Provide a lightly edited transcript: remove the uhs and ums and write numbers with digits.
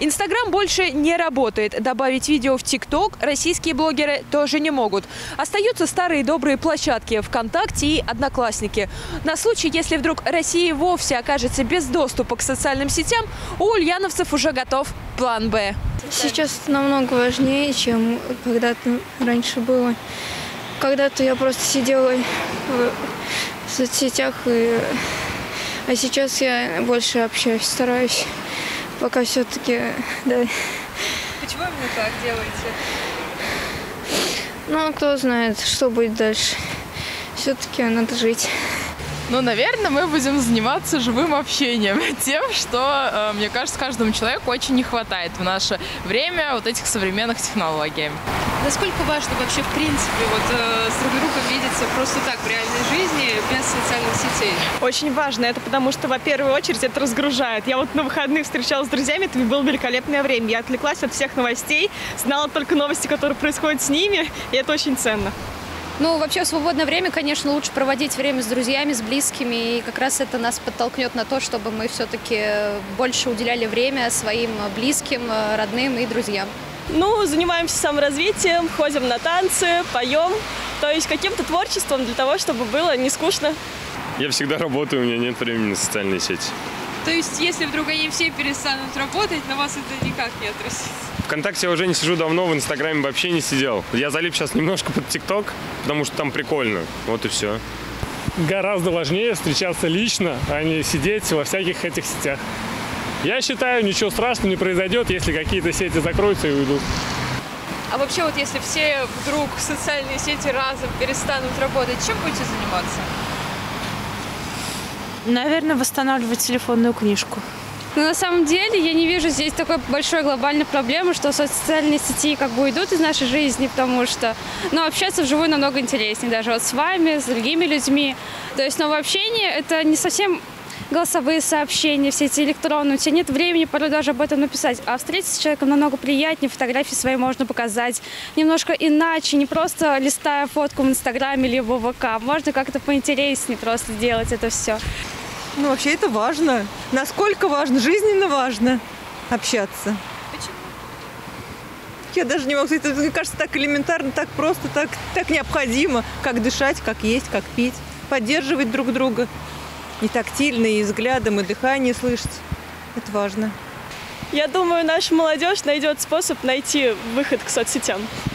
Инстаграм больше не работает. Добавить видео в ТикТок российские блогеры тоже не могут. Остаются старые добрые площадки ВКонтакте и Одноклассники. На случай, если вдруг Россия вовсе окажется без доступа к социальным сетям, у ульяновцев уже готов план «Б». Сейчас это намного важнее, чем когда-то раньше было. Когда-то я просто сидела в соцсетях, а сейчас я больше общаюсь, стараюсь. Пока все-таки, да. Почему именно так делаете? Ну, кто знает, что будет дальше. Все-таки надо жить. Ну, наверное, мы будем заниматься живым общением. Тем, что, мне кажется, каждому человеку очень не хватает в наше время вот этих современных технологий. Насколько важно вообще, в принципе, с друг другом видеться просто так, в реальной жизни, без социальных сетей? Очень важно это, потому что, во первую очередь, это разгружает. Я вот на выходных встречалась с друзьями, это было великолепное время. Я отвлеклась от всех новостей, знала только новости, которые происходят с ними, и это очень ценно. Ну, вообще, в свободное время, конечно, лучше проводить время с друзьями, с близкими. И как раз это нас подтолкнет на то, чтобы мы все-таки больше уделяли время своим близким, родным и друзьям. Ну, занимаемся саморазвитием, ходим на танцы, поем. То есть каким-то творчеством для того, чтобы было не скучно. Я всегда работаю, у меня нет времени на социальные сети. То есть, если вдруг они все перестанут работать, на вас это никак не отразится? ВКонтакте я уже не сижу давно, в Инстаграме вообще не сидел. Я залип сейчас немножко под ТикТок, потому что там прикольно. Вот и все. Гораздо важнее встречаться лично, а не сидеть во всяких этих сетях. Я считаю, ничего страшного не произойдет, если какие-то сети закроются и уйдут. А вообще, вот если все вдруг социальные сети разом перестанут работать, чем будете заниматься? Наверное, восстанавливать телефонную книжку. Но на самом деле я не вижу здесь такой большой глобальной проблемы, что социальные сети как бы уйдут из нашей жизни, потому что общаться вживую намного интереснее, даже вот с вами, с другими людьми. То есть новое общение – это не совсем голосовые сообщения, все эти электронные. У тебя нет времени порой даже об этом написать. А встретиться с человеком намного приятнее, фотографии свои можно показать немножко иначе, не просто листая фотку в Инстаграме либо в ВК. Можно как-то поинтереснее просто делать это все. Ну, вообще это важно. Насколько важно, жизненно важно общаться. Почему? Я даже не могу сказать, это, мне кажется, так элементарно, так просто, так необходимо, как дышать, как есть, как пить, поддерживать друг друга. И тактильно, и взглядом, и дыхание слышать. Это важно. Я думаю, наша молодежь найдет способ найти выход к соцсетям.